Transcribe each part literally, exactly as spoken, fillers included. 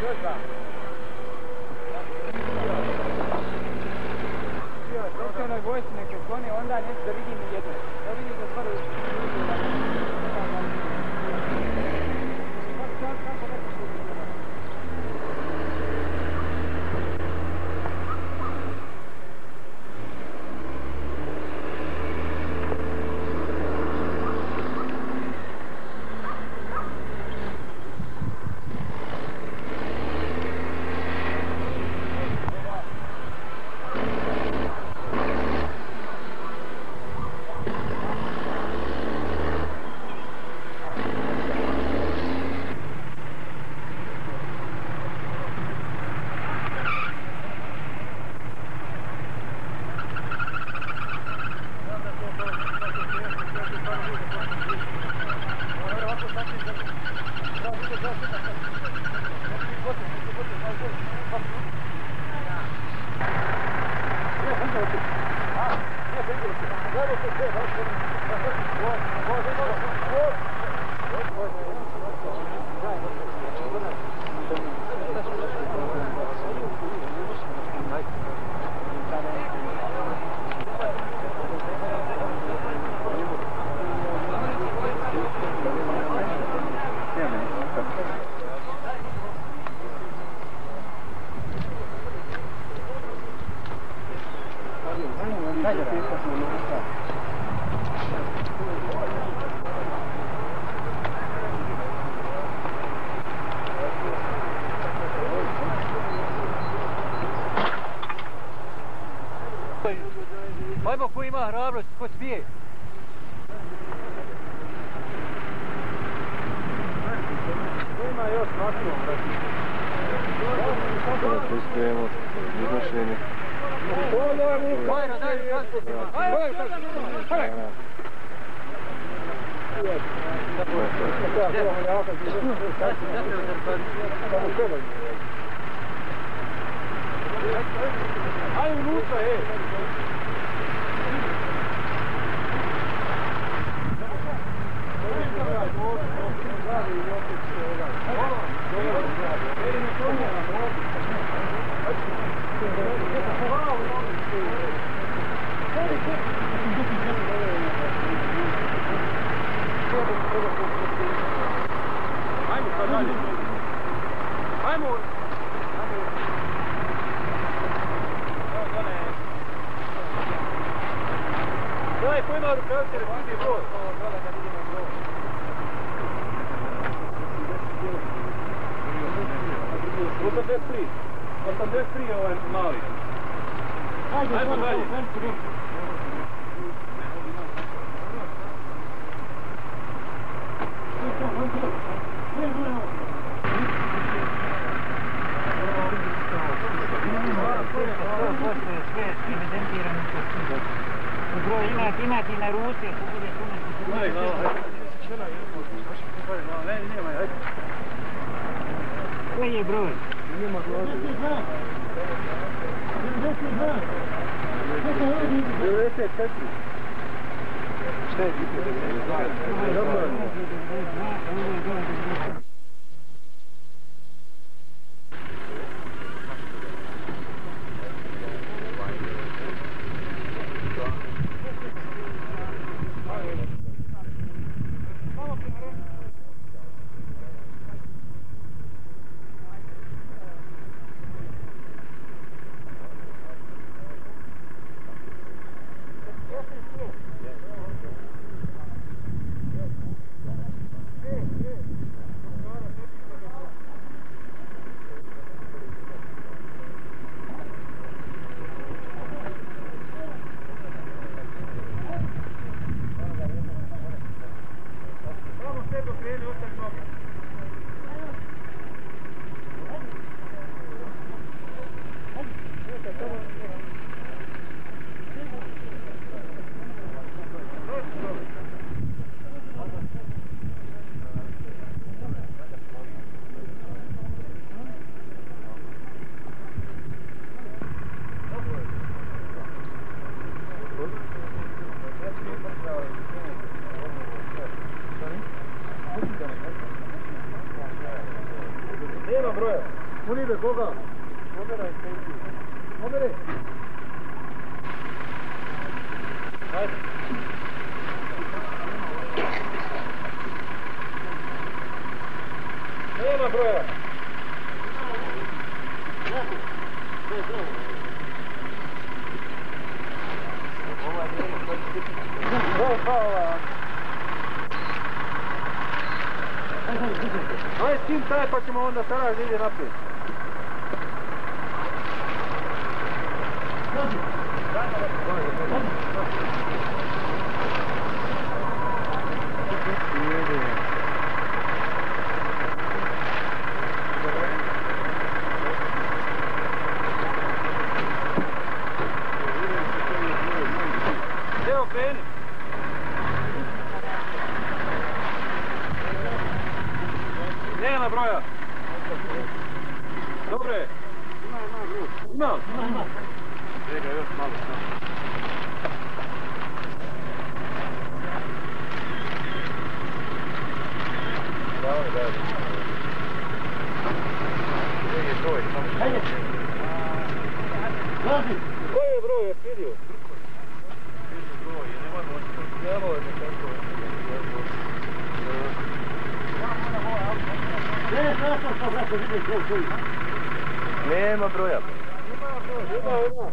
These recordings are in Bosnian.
Doktornoj vojci neke skloni, onda neću da vidim ni jedno. Da vidim da stvaraju Ajmo, ko ima hrabrost, ko smije. Ko ima još maksimum, brati? Sada se isprijemo iznošenje. Bajro, daj mi transportima. Ajmo, ajmo. Ajde unutra, ej! Ajmo sad dalje. Ajmo! Daj, ko ima rukavice da vidi broj? osamdeset tri. osamdeset tri je ovaj mali. Ajmo dalje. Imati na ruci, ako bude tu Hajde, glava, hajde. Koji je broj? Nema glava. devedeset četiri. Šta je biti? Dobro. Nema broja. Unive, koga? Oberaj, Oberaj. Ajde. Nema broja. Ajde s tim taj pa ćemo onda Saraj ide naprijed. Evo kreni. Nema broja. Dobre. Ima, ima broj. Ima? Ima, ima. Čega, još malo. Daj, daj. Gdje je broj? Ajde. Lazi. Koji je broj, je vidio? Broj, je nemoj moći. Evo je nekako. Nema broja. Ima broja. Ima, ima.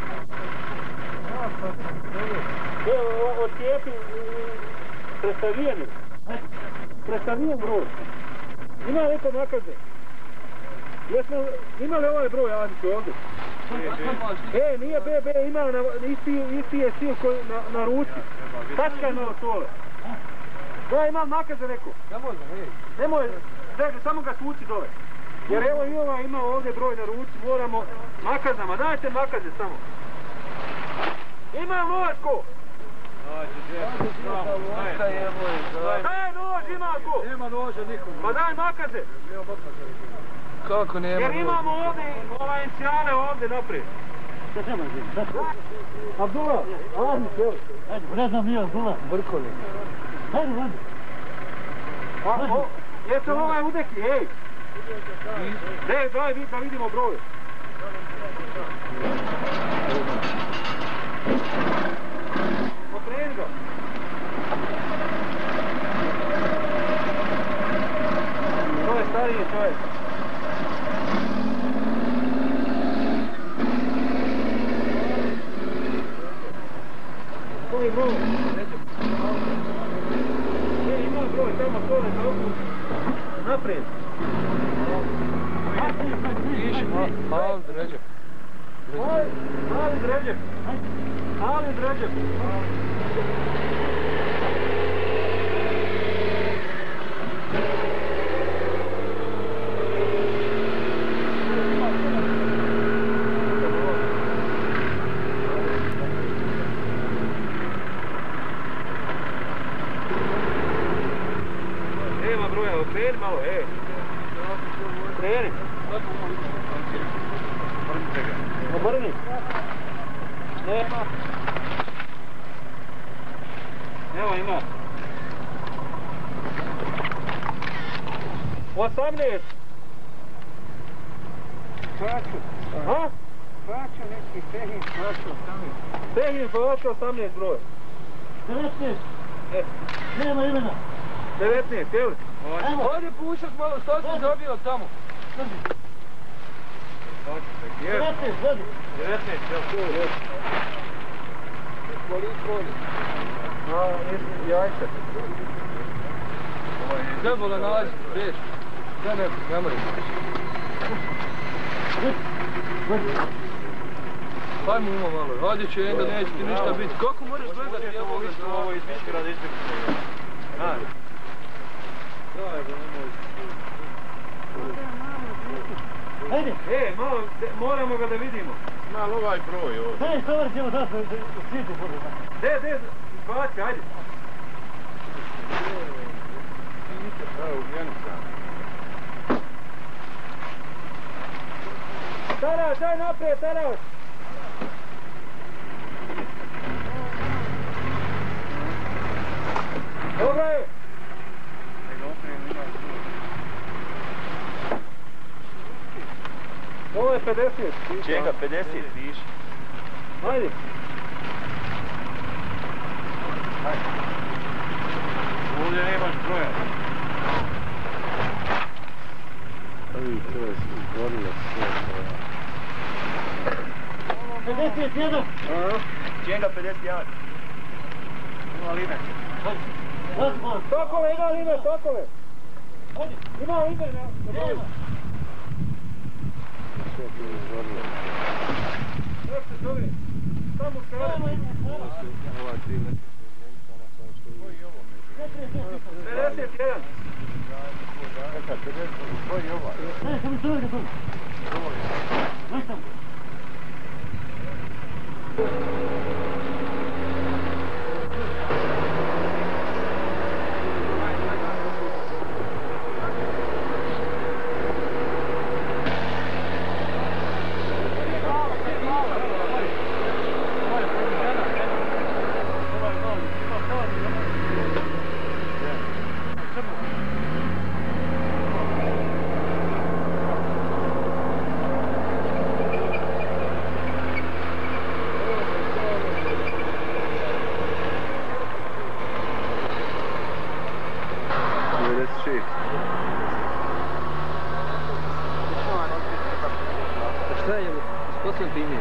Evo, odcijepi predstavijeni. Predstavijen broj. Ima li neko nakaze? Jesmo, ima li ovaj broj, Adiću, ovdje? E, nije B B, ima na, isti, isti je sil na, na ruci. Tačkaj malo tole. Da, imam nakaze neko. Ne može, ne. Nemoj, čekaj, samo ga svuci dole. Jer evo i ova ima ovdje broj na ruci, moramo makazama, dajte makaze samo. Ima nož ko? Daj nož, ima ko? Nema noža nikom. Pa daj makaze. Kako nema? Jer imamo ovdje ova inicijale ovdje naprijed. Šta treba zim? Abdullah, ajde se evo. Ajde, ne znam nije Abdullah. Brkoli. Ajde, ajde. Jeste li ovaj udeki, ej? Dej, daj da vidimo broj. Pokreni ga. To je stariji čovjek. Koji broj? E, ima broj, tamo tole za oku. Naprijed. Piši, Halid Ređep. Halid Ređep. Halid Ređep. Nema broja, okreni malo, ej. Okreni. Obrni. Nema. Evo ima. osamnaest. Praću. Ha? Praću neki, Tehin, praću osamnaest. Tehin, praću osamnaest broj. devetnaest. E. Nema imena. devetnaest, jel? Hajde pušak malo, šta si zabio tamo? devetnaest, vodi. devetnaest, jel? To je reći. Koliko voli? A, nisi jajce. Trebalo naći, već. Sve neko, ne mora naći. Hajmo umo malo, hajde će jedan, neće ti ništa biti. Kako moraš gledati, ja mogu što ovo iz Višgrada izbjegati? Ajde. Daj ga, nemoj. Ajde. E, malo, moramo ga da vidimo. Malo ovaj broj ovdje. Daj, stovar ćemo sad u svijetu budu. De, de, baci, ajde. Evo, mjeni sam. Taraš, daj naprijed, Taraš. Dobro je. Ovo je pedeset. Čega, pedeset piši. Ajde. Ajde. Ovdje nemaš broja. Ovi, to je izgorilo sve. pedeset jedan. Čega, pedeset jedan. Ima line. Sokole, ima line, sokole. Ima line na broju. Sve je bilo izgorilo. Kako se zove? Samo šarati. Ova tri metra. pedeset jedan. Koji je ovaj? Ne, sam se ovdje tu. Ne sam. Šta je, sposobno primjer?